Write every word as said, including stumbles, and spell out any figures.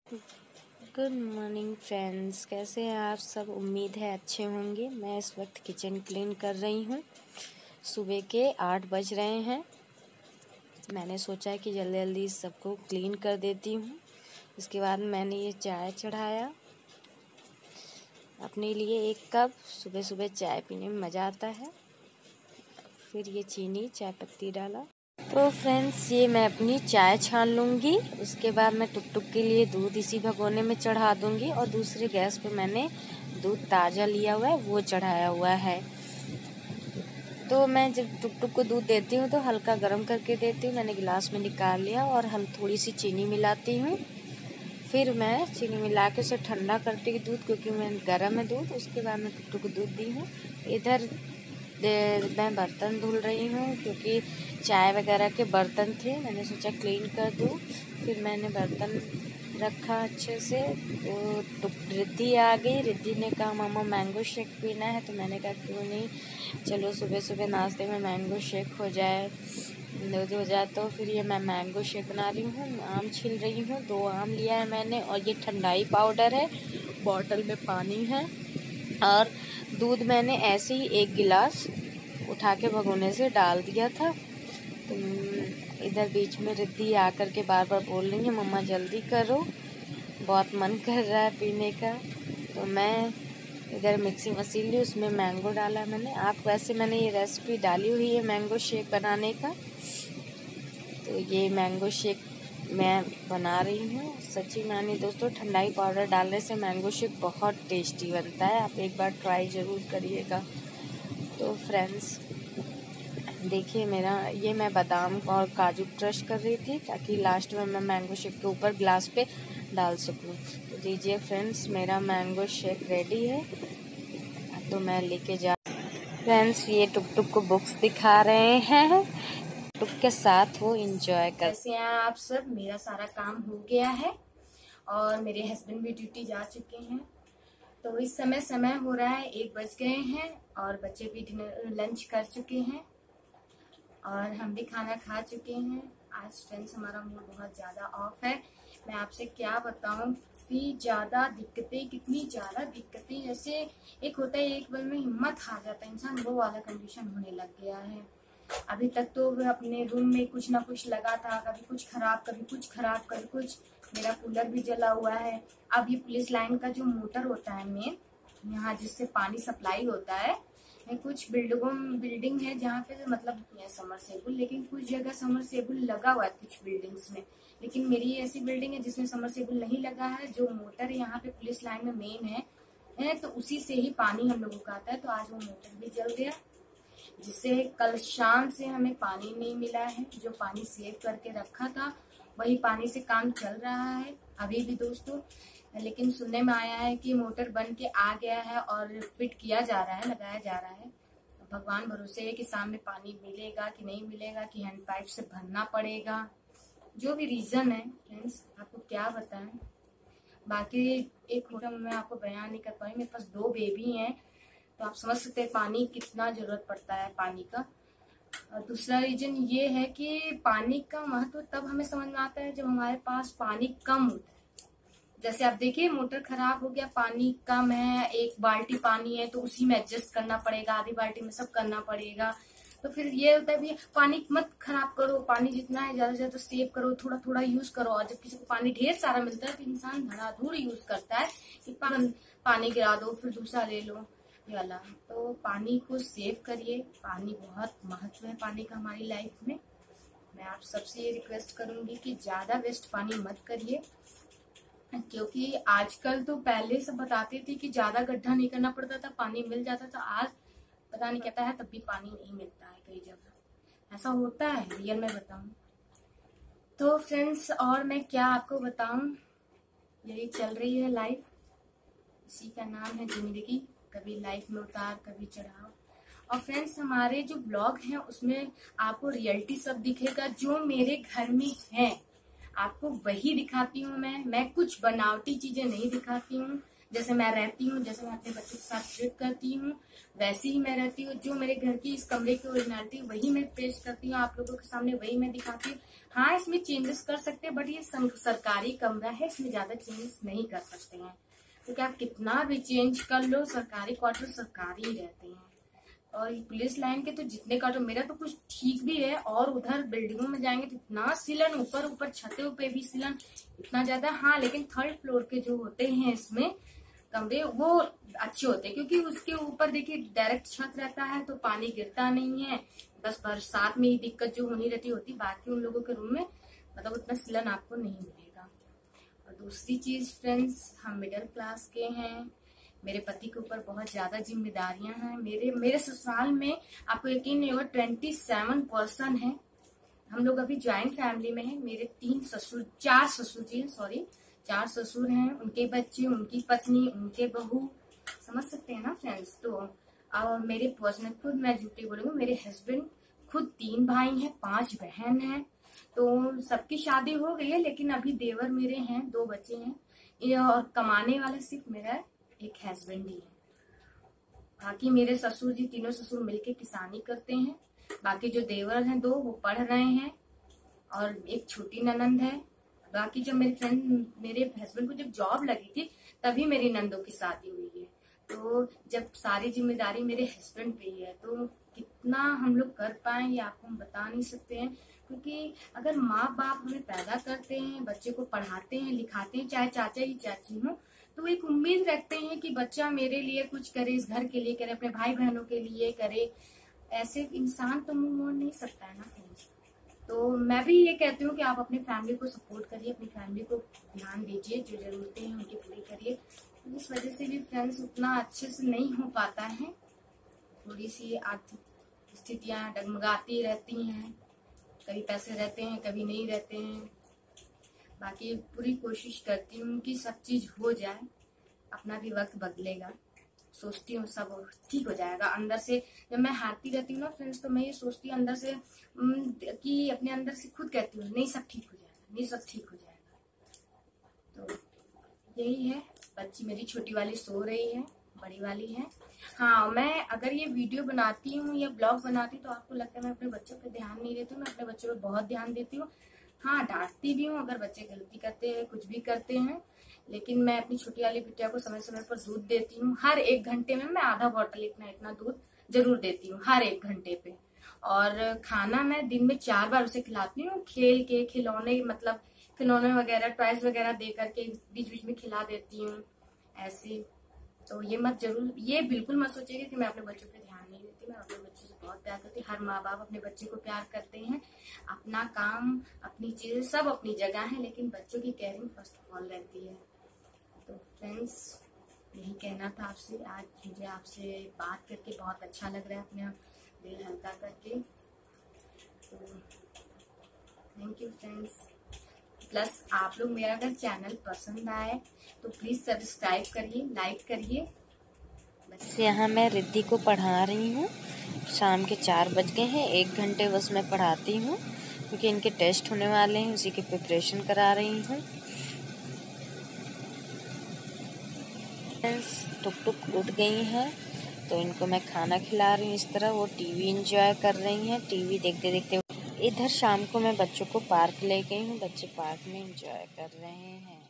Good morning friends, कैसे हैं आप सब। उम्मीद है अच्छे होंगे। मैं इस वक्त किचन क्लीन कर रही हूँ। सुबह के आठ बज रहे हैं। मैंने सोचा कि जल्दी जल्दी सबको क्लीन कर देती हूँ। इसके बाद मैंने ये चाय चढ़ाया अपने लिए एक कप। सुबह सुबह चाय पीने में मज़ा आता है। फिर ये चीनी चाय पत्ती डाला। तो फ्रेंड्स, ये मैं अपनी चाय छान लूँगी। उसके बाद मैं टुक टुक के लिए दूध इसी भगोने में चढ़ा दूँगी और दूसरे गैस पे मैंने दूध ताज़ा लिया हुआ है, वो चढ़ाया हुआ है। तो मैं जब टुक टुक को दूध देती हूँ तो हल्का गर्म करके देती हूँ। मैंने गिलास में निकाल लिया और हम थोड़ी सी चीनी मिलाती हूँ। फिर मैं चीनी मिला के उसे ठंडा करती हूँ दूध, क्योंकि मैं गर्म है दूध। उसके बाद मैं टुक टुक दूध दी हूँ। इधर मैं बर्तन धुल रही हूँ, क्योंकि चाय वगैरह के बर्तन थे, मैंने सोचा क्लीन कर दूँ। फिर मैंने बर्तन रखा अच्छे से। तो रिद्धि आ गई। रिद्धि ने कहा मामा मैंगो शेक पीना है, तो मैंने कहा क्यों नहीं, चलो सुबह सुबह नाश्ते में मैंगो शेक हो जाए दूध हो जाए। तो फिर ये मैं मैंगो शेक बना रही हूँ। आम छील रही हूँ। दो आम लिया है मैंने और ये ठंडाई पाउडर है। बॉटल में पानी है और दूध मैंने ऐसे ही एक गिलास उठा के भगोने से डाल दिया था। तो इधर बीच में रिद्धि आकर के बार बार बोल रही है मम्मा जल्दी करो, बहुत मन कर रहा है पीने का। तो मैं इधर मिक्सी मशीन ली, उसमें मैंगो डाला मैंने। आप वैसे मैंने ये रेसिपी डाली हुई है मैंगो शेक बनाने का। तो ये मैंगो शेक मैं बना रही हूँ। सच्ची मानी दोस्तों, ठंडाई पाउडर डालने से मैंगो शेक बहुत टेस्टी बनता है। आप एक बार ट्राई ज़रूर करिएगा। तो फ्रेंड्स देखिए, मेरा ये मैं बादाम और काजू क्रश कर रही थी, ताकि लास्ट में मैं मैंगो शेक के ऊपर ग्लास पे डाल सकूं। तो दीजिए फ्रेंड्स, मेरा मैंगो शेक रेडी है। तो मैं लेके जा फ्रेंड्स, ये टुक टुक को बुक्स दिखा रहे हैं। टुक के साथ वो एंजॉय कर। कैसे हैं आप सब। मेरा सारा काम हो गया है और मेरे हस्बैंड भी ड्यूटी जा चुके हैं। तो इस समय समय हो रहा है, एक बज गए हैं और बच्चे भी डिनर लंच कर चुके हैं और हम भी खाना खा चुके हैं। आज फ्रेंड्स हमारा मूड बहुत ज्यादा ऑफ है। मैं आपसे क्या बताऊं कि ज्यादा दिक्कतें, कितनी ज्यादा दिक्कतें, जैसे एक होता है एक पल में हिम्मत हार जाता है इंसान, वो वाला कंडीशन होने लग गया है। अभी तक तो अपने रूम में कुछ ना कुछ लगा था, कभी कुछ खराब कभी कुछ खराब कभी कुछ। मेरा कूलर भी जला हुआ है। अब ये पुलिस लाइन का जो मोटर होता है मेन, यहाँ जिससे पानी सप्लाई होता है, कुछ बिल्डिंगों बिल्डिंग है जहाँ पे मतलब समरसेबुल, लेकिन कुछ जगह समरसेबुल लगा हुआ है कुछ बिल्डिंग्स में। लेकिन मेरी ऐसी बिल्डिंग है जिसमें समरसेबुल नहीं लगा है। जो मोटर यहाँ पे पुलिस लाइन में मेन है, है तो उसी से ही पानी हम लोगों का आता है। तो आज वो मोटर भी जल गया, जिससे कल शाम से हमें पानी नहीं मिला है। जो पानी सेव करके रखा था वही पानी से काम चल रहा है अभी भी दोस्तों। लेकिन सुनने में आया है कि मोटर बन के आ गया है और फिट किया जा रहा है, लगाया जा रहा है। भगवान भरोसे है कि शाम में पानी मिलेगा कि नहीं मिलेगा, कि हैंड पाइप से भरना पड़ेगा। जो भी रीजन है फ्रेंड्स, आपको क्या बताएं। बाकी एक होता मैं आपको बयान नहीं कर पाई। मेरे पास दो बेबी हैं, तो आप समझ सकते हैं पानी कितना जरूरत पड़ता है पानी का। और दूसरा रीजन ये है कि पानी का महत्व तब हमें समझ में आता है जब हमारे पास पानी कम होता है। जैसे आप देखिए, मोटर खराब हो गया, पानी कम है, एक बाल्टी पानी है तो उसी में एडजस्ट करना पड़ेगा, आधी बाल्टी में सब करना पड़ेगा। तो फिर ये होता है भी पानी मत खराब करो, पानी जितना है ज्यादा से ज्यादा सेव करो, थोड़ा थोड़ा यूज करो। और जब किसी को पानी ढेर सारा मिलता है तो इंसान धड़ाधड़ यूज करता है कि पानी गिरा दो फिर दूसरा ले लो वाला। तो पानी को सेव करिए। पानी बहुत महत्व है पानी का हमारी लाइफ में। मैं आप सबसे ये रिक्वेस्ट करूंगी कि ज्यादा वेस्ट पानी मत करिए, क्योंकि आजकल तो पहले सब बताते थे कि ज्यादा गड्ढा नहीं करना पड़ता था, पानी मिल जाता था। आज पता नहीं कहता है तब भी पानी नहीं मिलता है कई जगह। ऐसा होता है, रियल में बताऊं तो फ्रेंड्स। और मैं क्या आपको बताऊं, यही चल रही है लाइफ, इसी का नाम है जिंदगी। कभी लाइफ में उतार कभी चढ़ाव। और फ्रेंड्स, हमारे जो ब्लॉग हैं उसमें आपको रियलिटी सब दिखेगा, जो मेरे घर में है आपको वही दिखाती हूँ मैं मैं कुछ बनावटी चीजें नहीं दिखाती हूँ। जैसे मैं रहती हूँ, जैसे मैं अपने बच्चे के साथ ट्रिप करती हूँ, वैसे ही मैं रहती हूँ। जो मेरे घर की इस कमरे की ओरिजिनलिटी वही मैं पेश करती हूँ आप लोगों के सामने, वही मैं दिखाती हूँ। हाँ इसमें चेंजेस कर सकते हैं, बट ये सरकारी कमरा है, इसमें ज्यादा चेंजेस नहीं कर सकते हैं, क्योंकि आप कितना भी चेंज कर लो सरकारी क्वार्टर सरकारी ही रहते हैं। और पुलिस लाइन के तो जितने क्वार्टर, मेरा तो कुछ ठीक भी है, और उधर बिल्डिंगों में जाएंगे तो इतना सीलन, ऊपर ऊपर छतों पे भी सीलन इतना ज्यादा। हाँ लेकिन थर्ड फ्लोर के जो होते हैं इसमें कमरे वो अच्छे होते हैं, क्योंकि उसके ऊपर देखिए डायरेक्ट छत रहता है तो पानी गिरता नहीं है, बस बरसात में ही दिक्कत जो होनी रहती होती, बाकी उन लोगों के रूम में मतलब उतना सिलन आपको नहीं मिलेगा। और दूसरी चीज फ्रेंड्स, हम मिडिल क्लास के हैं, मेरे पति के ऊपर बहुत ज्यादा जिम्मेदारियां हैं। मेरे मेरे ससुराल में आपको यकीन नहीं होगा ट्वेंटी सेवन पर्सन है। हम लोग अभी ज्वाइंट फैमिली में हैं। मेरे तीन ससुर, चार ससुर जी सॉरी चार ससुर हैं, उनके बच्चे, उनकी पत्नी, उनके बहू, समझ सकते हैं ना फ्रेंड्स। तो और मेरे पर्सनल, खुद मैं झूठी बोलूंगी, मेरे हस्बैंड खुद तीन भाई हैं, पांच बहन हैं, तो सबकी शादी हो गई है, लेकिन अभी देवर मेरे हैं, दो बच्चे हैं, और कमाने वाला सिर्फ मेरा एक हस्बैंड ही है। बाकी मेरे ससुर जी, तीनों ससुर मिलके किसानी करते हैं। बाकी जो देवर हैं दो, वो पढ़ रहे हैं, और एक छोटी ननंद है। बाकी जब मेरे फ्रेंड, मेरे हस्बैंड को जब जॉब लगी थी तभी मेरी नंदों की शादी हुई है। तो जब सारी जिम्मेदारी मेरे हस्बैंड पे ही है, तो कितना हम लोग कर पाए ये आपको हम बता नहीं सकते हैं। क्योंकि अगर माँ बाप हमें पैदा करते हैं, बच्चे को पढ़ाते हैं, लिखाते हैं, चाहे चाचा ही चाची हो, तो एक उम्मीद रखते हैं कि बच्चा मेरे लिए कुछ करे, इस घर के लिए करे, अपने भाई बहनों के लिए करे। ऐसे इंसान तो मुंह मोड़ नहीं सकता है ना फ्रेंड्स। तो मैं भी ये कहती हूँ कि आप अपनी फैमिली को सपोर्ट करिए, अपनी फैमिली को ध्यान दीजिए, जो जरूरतें हैं उनकी पूरी करिए। तो इस वजह से भी फ्रेंड्स उतना अच्छे से नहीं हो पाता है, थोड़ी सी आर्थिक स्थितियाँ डगमगाती रहती हैं, कभी पैसे रहते हैं कभी नहीं रहते हैं। बाकी पूरी कोशिश करती हूँ कि सब चीज हो जाए, अपना भी वक्त बदलेगा, सोचती हूँ सब ठीक हो जाएगा अंदर से। जब मैं हारती रहती हूँ ना फ्रेंड्स, तो मैं ये सोचती हूँ अंदर से कि अपने अंदर से खुद कहती हूँ नहीं सब ठीक हो जाएगा, नहीं सब ठीक हो जाएगा। तो यही है। बच्ची मेरी छोटी वाली सो रही है, बड़ी वाली है। हाँ मैं अगर ये वीडियो बनाती हूँ या ब्लॉग बनाती हूँ तो आपको लगता है मैं अपने बच्चों पे ध्यान नहीं देती हूँ। मैं अपने बच्चों पे बहुत ध्यान देती हूँ। हाँ डांटती भी हूँ अगर बच्चे गलती करते हैं, कुछ भी करते हैं, लेकिन मैं अपनी छोटी वाली बिटिया को समय समय पर दूध देती हूँ। हर एक घंटे में मैं आधा बॉटल इतना इतना दूध जरूर देती हूँ, हर एक घंटे पे। और खाना मैं दिन में चार बार उसे खिलाती हूँ, खेल के, खिलौने मतलब खिलौने वगैरह, टॉयज वगैरह दे करके बीच बीच में खिला देती हूँ ऐसे। तो ये मत जरूर, ये बिल्कुल मत सोचिएगा कि मैं अपने बच्चों पे ध्यान नहीं देती। मैं अपने बच्चों से बहुत प्यार करती हूँ। हर माँ बाप अपने बच्चे को प्यार करते हैं। अपना काम, अपनी चीजें सब अपनी जगह है, लेकिन बच्चों की केयरिंग फर्स्ट ऑफ ऑल रहती है। तो फ्रेंड्स यही कहना था आपसे। आज मुझे आपसे बात करके बहुत अच्छा लग रहा है, अपने दिल हल्का करके। तो थैंक यू फ्रेंड्स। प्लस आप लोग मेरा अगर चैनल पसंद आए तो प्लीज सब्सक्राइब करिए, लाइक करिए। यहाँ मैं रिद्धि को पढ़ा रही हूँ। शाम के चार बज गए हैं, एक घंटे बस मैं पढ़ाती हूँ, क्योंकि इनके टेस्ट होने वाले हैं, उसी की प्रिपरेशन करा रही हूँ। टुक टुक उठ गई हैं तो इनको मैं खाना खिला रही हूँ। इस तरह वो टीवी एंजॉय कर रही हैं। टीवी देखते देखते इधर शाम को मैं बच्चों को पार्क ले गई हूँ। बच्चे पार्क में एंजॉय कर रहे हैं।